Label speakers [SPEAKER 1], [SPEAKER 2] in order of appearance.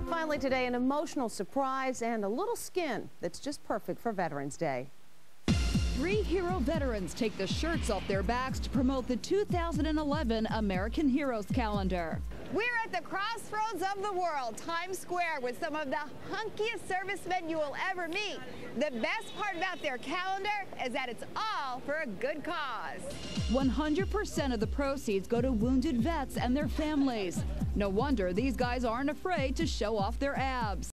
[SPEAKER 1] Finally today, an emotional surprise and a little skin that's just perfect for Veterans Day.
[SPEAKER 2] 3 hero veterans take the shirts off their backs to promote the 2011 American Heroes calendar.
[SPEAKER 3] We're at the crossroads of the world, Times Square, with some of the hunkiest servicemen you will ever meet. The best part about their calendar is that it's all for a good cause.
[SPEAKER 2] 100% of the proceeds go to wounded vets and their families. No wonder these guys aren't afraid to show off their abs.